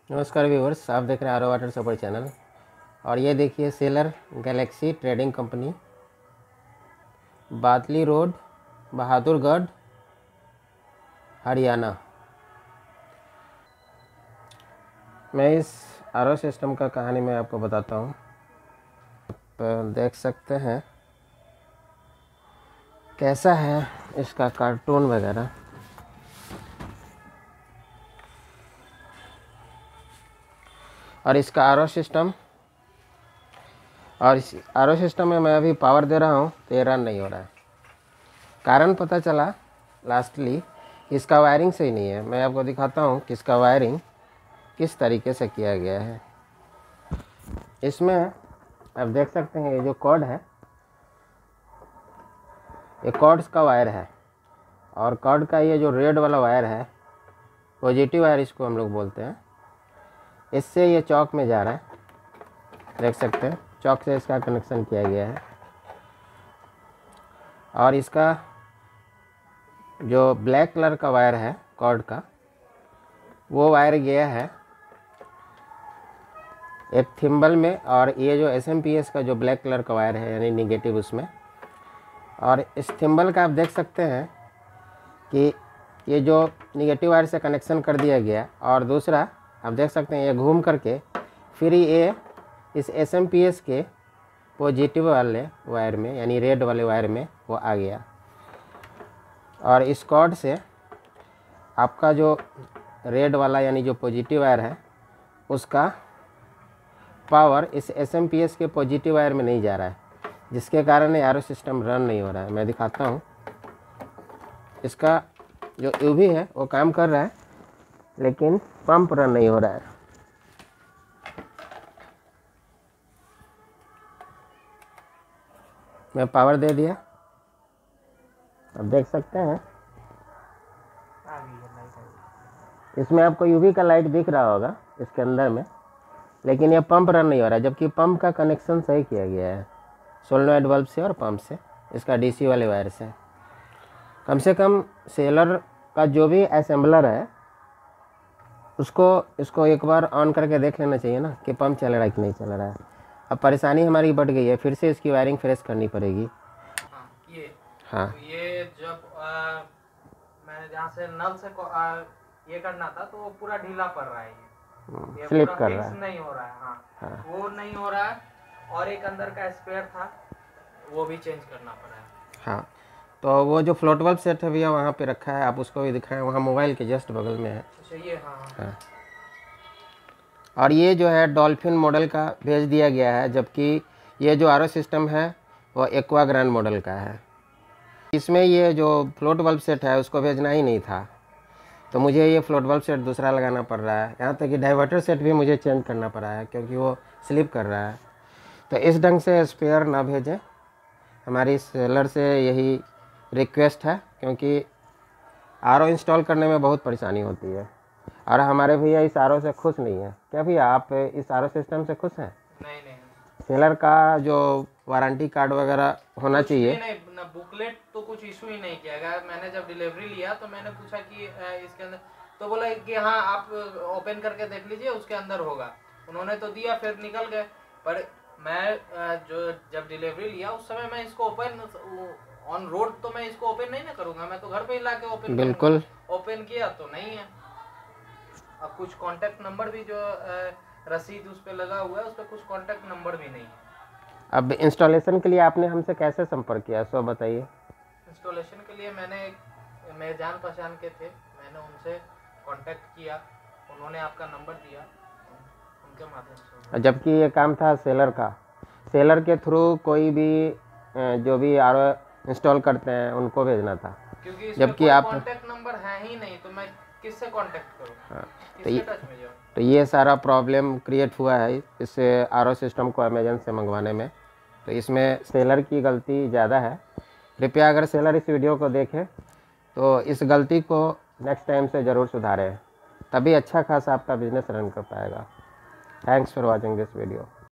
नमस्कार व्यूअर्स, आप देख रहे हैं आरो वाटर सपोर्ट चैनल। और ये देखिए seller galaxy trading company, Badli road, Bahadurgarh, Haryana. मैं इस आरो सिस्टम का कहानी मैं आपको बताता हूँ। आप देख सकते हैं कैसा है इसका कार्टून वगैरह। और इसका आरो सिस्टम, और इस आरो सिस्टम में मैं अभी पावर दे रहा हूँ तो ये रन नहीं हो रहा है। कारण पता चला लास्टली इसका वायरिंग सही नहीं है। मैं आपको दिखाता हूँ कि इसका वायरिंग किस तरीके से किया गया है। इसमें आप देख सकते हैं ये जो कॉर्ड है, ये कॉर्ड्स का वायर है। और कॉर्ड का ये जो रेड वाला वायर है, पॉजिटिव वायर इसको हम लोग बोलते हैं, इससे ये चौक में जा रहा है। देख सकते हैं चौक से इसका कनेक्शन किया गया है। और इसका जो ब्लैक कलर का वायर है कॉर्ड का, वो वायर गया है एक थिम्बल में। और ये जो एसएमपीएस का जो ब्लैक कलर का वायर है यानी निगेटिव उसमें। और इस थिम्बल का आप देख सकते हैं कि ये जो निगेटिव वायर से कनेक्शन कर दिया गया, और दूसरा आप देख सकते हैं ये घूम करके फिर ये इस एसएमपीएस के पॉजिटिव वाले वायर में यानी रेड वाले वायर में वो आ गया। और इस कॉर्ड से आपका जो रेड वाला यानी जो पॉजिटिव वायर है उसका पावर इस एसएमपीएस के पॉजिटिव वायर में नहीं जा रहा है, जिसके कारण ये आरो सिस्टम रन नहीं हो रहा है। मैं दिखाता हूँ। इसका जो यूवी है वो काम कर रहा है, लेकिन पंप रन नहीं हो रहा है। मैं पावर दे दिया, आप देख सकते हैं इसमें आपको यूवी का लाइट दिख रहा होगा इसके अंदर में, लेकिन ये पंप रन नहीं हो रहा है, जबकि पंप का कनेक्शन सही किया गया है सोलेनोइड बल्ब से और पंप से, इसका डीसी वाले वायर से। कम से कम सेलर का जो भी असेंबलर है इसको एक बार ऑन करके देख लेना चाहिए ना कि पंप चल रहा है कि नहीं चल रहा है। अब परेशानी हमारी बढ़ गई है, फिर से इसकी वायरिंग फ्रेश करनी पड़ेगी। हाँ, तो ये जब मैंने जहाँ से नल से ये करना था तो वो पूरा ढीला पड़ रहा है। ये स्लिप पूरा कर रहा फिक्स है। नहीं हो रहा है। हाँ। वो नहीं हो रहा है। और एक अंदर का स्पेयर था वो भी चेंज करना पड़ा है। हाँ, तो वो जो फ्लोट बल्ब सेट है भैया वहाँ पे रखा है, आप उसको भी दिखाएं, वहाँ मोबाइल के जस्ट बगल में है। अच्छा ये हाँ। और ये जो है डॉल्फिन मॉडल का भेज दिया गया है, जबकि ये जो आरो सिस्टम है वो एक्वा ग्रैंड मॉडल का है। इसमें ये जो फ्लोट बल्ब सेट है उसको भेजना ही नहीं था, तो मुझे ये फ्लोट बल्ब सेट दूसरा लगाना पड़ रहा है। यहाँ तक कि डाइवर्टर सेट भी मुझे चेंज करना पड़ा है क्योंकि वो स्लिप कर रहा है। तो इस ढंग से स्पेयर ना भेजें, हमारी सेलर से यही रिक्वेस्ट है, क्योंकि आरो इंस्टॉल करने में बहुत परेशानी होती है। और हमारे भैया इस आरो से खुश नहीं है। क्या भैया आप इस आरो सिस्टम से खुश हैं? नहीं। सेलर का जो वारंटी कार्ड वगैरह होना चाहिए। नहीं ना, बुकलेट तो कुछ इशू ही नहीं किया गया। मैंने जब डिलीवरी लिया तो मैंने पूछा कि इसके अंदर, तो बोला कि हाँ आप ओपन करके देख लीजिए उसके अंदर होगा। उन्होंने तो दिया, फिर निकल गए। पर मैं जो जब डिलीवरी लिया उस समय मैं इसको ओपन ऑन रोड तो मैं इसको ओपन नहीं ना करूंगा, मैं तो घर पे ही लाके ओपन बिल्कुल। ओपन किया तो नहीं है। अब कुछ कांटेक्ट नंबर भी जो रसीद उस पे लगा हुआ है उस पे कुछ कांटेक्ट नंबर भी नहीं है। अब इंस्टॉलेशन के लिए आपने हमसे कैसे संपर्क किया, सो बताइए। इंस्टॉलेशन के लिए मेरे जान पहचान के थे, मैंने उनसे कांटेक्ट किया, उन्होंने आपका नंबर दिया, उनके माध्यम से। जबकि ये काम था सेलर का। सेलर के थ्रू कोई भी जो भी आरो इंस्टॉल करते हैं उनको भेजना था, क्योंकि जबकि आप कांटेक्ट नंबर है ही नहीं, तो मैं किससे कांटेक्ट करूं? हाँ, किससे टच में जाऊं? तो ये सारा प्रॉब्लम क्रिएट हुआ है इस आरो सिस्टम को अमेजन से मंगवाने में। तो इसमें सेलर की गलती ज़्यादा है। कृपया अगर सेलर इस वीडियो को देखें तो इस गलती को नेक्स्ट टाइम से ज़रूर सुधारें, तभी अच्छा खासा आपका बिजनेस रन कर पाएगा। Thanks for watching this video.